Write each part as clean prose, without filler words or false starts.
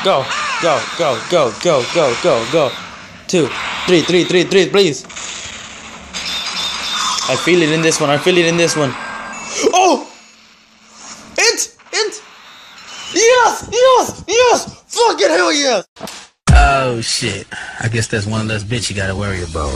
Go, go, go, go, go, go, go, go. 2, 3, 3, 3, 3, please. I feel it in this one. I feel it in this one. Oh! It! Yes! Yes! Yes! Fucking hell yes! Oh shit. I guess that's one less bitch you gotta worry about.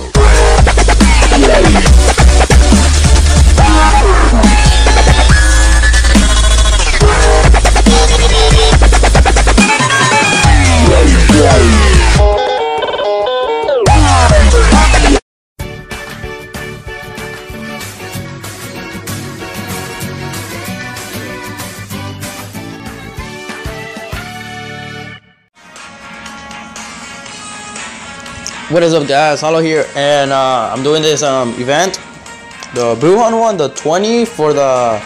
What is up, guys? Hollow here, and I'm doing this event, the Bruhan one, the 20 for the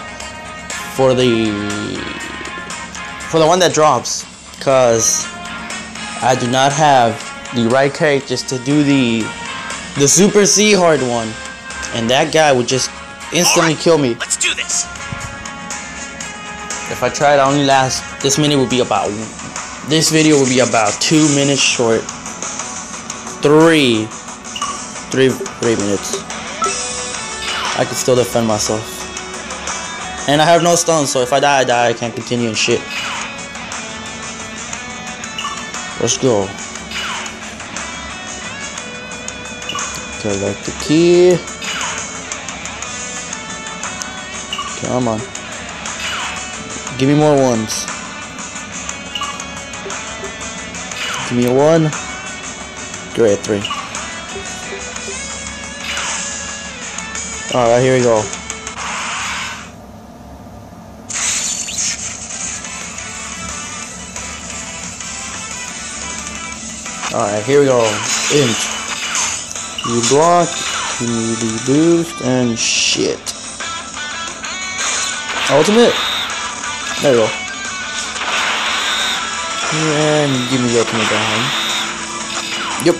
one that drops, cause I do not have the right characters to do the Super C hard one, and that guy would just instantly kill me. Let's do this. If I tried, I only last. This video will be about 2 minutes short. 3 minutes. I can still defend myself. And I have no stuns, so if I die, I die. I can't continue and shit. Let's go. Collect the key. Come on. Give me more ones. Give me a 1. Great, 3. Alright, here we go. Alright, here we go. Int. You block, you boost, and shit. Ultimate? There we go. And give me the ultimate down. Yep.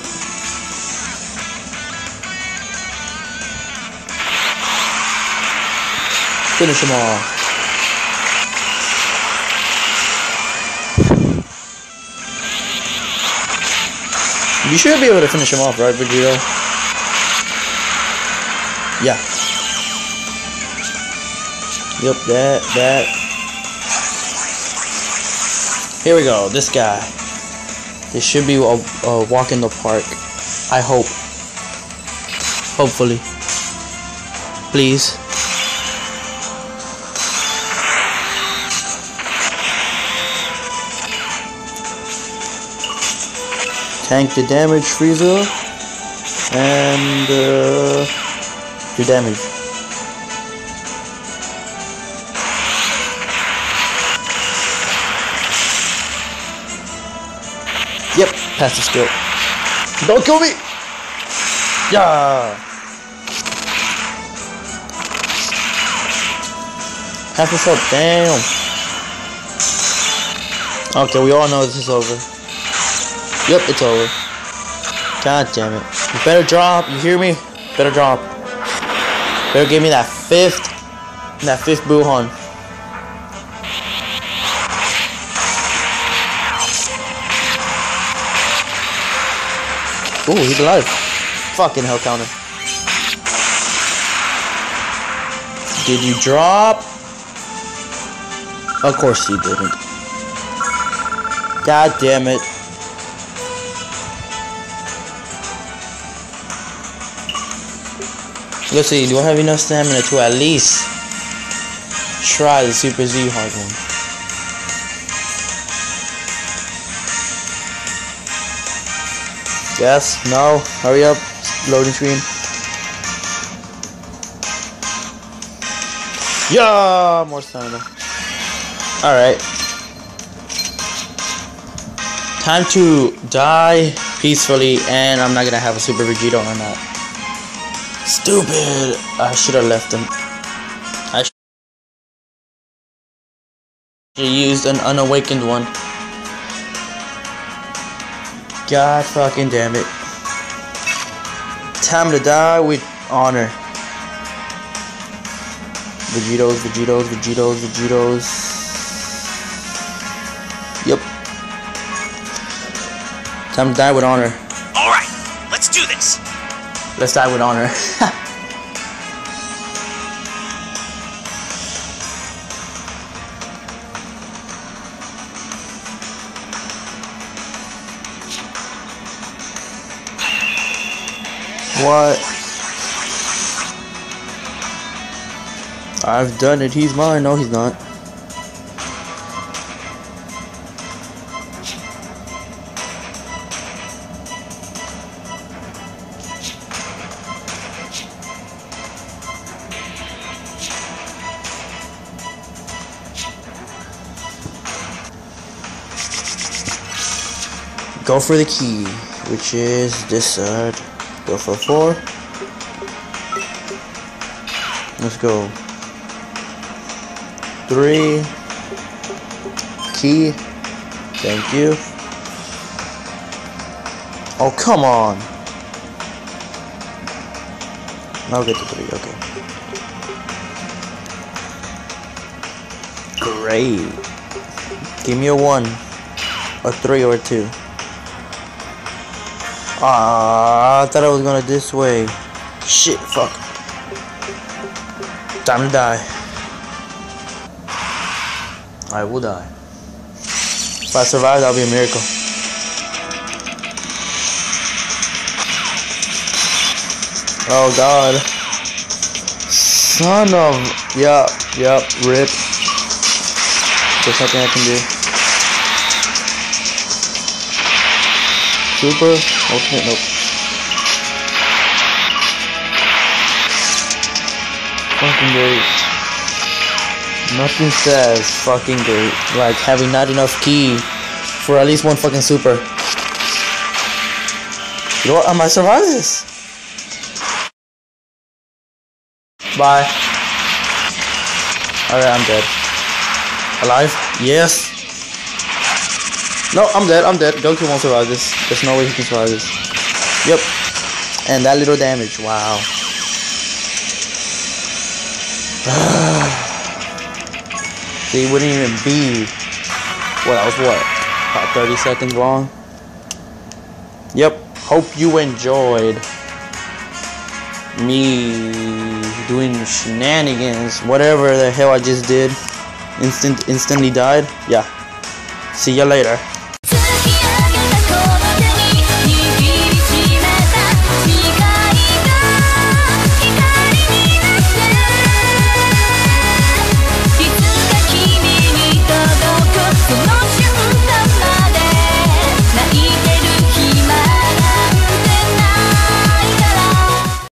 Finish them all. You should be able to finish him off, right, Vegito? Yeah. Yep, that. Here we go, this guy. This should be a walk in the park. I hope. Hopefully. Please. Tank the damage, Frieza. And do damage. Yep, pass the skill. Don't kill me! Yeah! Half this up, damn! Okay, we all know this is over. Yep, it's over. God damn it. You better drop, you hear me? Better drop. Better give me that fifth Bruhan. Ooh, he's alive. Fucking hell counter. Did you drop? Of course you didn't. God damn it. Let's see, do I have enough stamina to at least try the Super Z hard one? Yes, no, hurry up, loading screen. Yeah, more stamina. Alright. Time to die peacefully, and I'm not gonna have a Super Vegito or not. Stupid! I should have left him. I should have used an unawakened one. God fucking damn it. Time to die with honor. Vegitos, Vegitos, Vegitos, Vegitos. Yep. Time to die with honor. Alright, let's do this. Let's die with honor. What? I've done it. He's mine. No, he's not. Go for the key, which is this side. Go for 4. Let's go. 3. Key. Thank you. Oh, come on. I'll get the 3. Okay. Great. Give me a 1, a 3, or a 2. I thought I was gonna this way. Shit, fuck. Time to die. I will die. If I survive, that'll be a miracle. Oh god. Son of... Yup, rip. There's nothing I can do. Super, ultimate, nope. Fucking great. Nothing says fucking great like having not enough key for at least one fucking super. You know what? I might survive this. Bye. Alright, I'm dead. Alive? Yes. No, I'm dead. Goku won't survive this. There's no way he can survive this. Yep. And that little damage. Wow. See, it wouldn't even be. Well, that was what? About 30 seconds long? Yep. Hope you enjoyed me doing shenanigans. Whatever the hell I just did. Instantly died. Yeah. See ya later.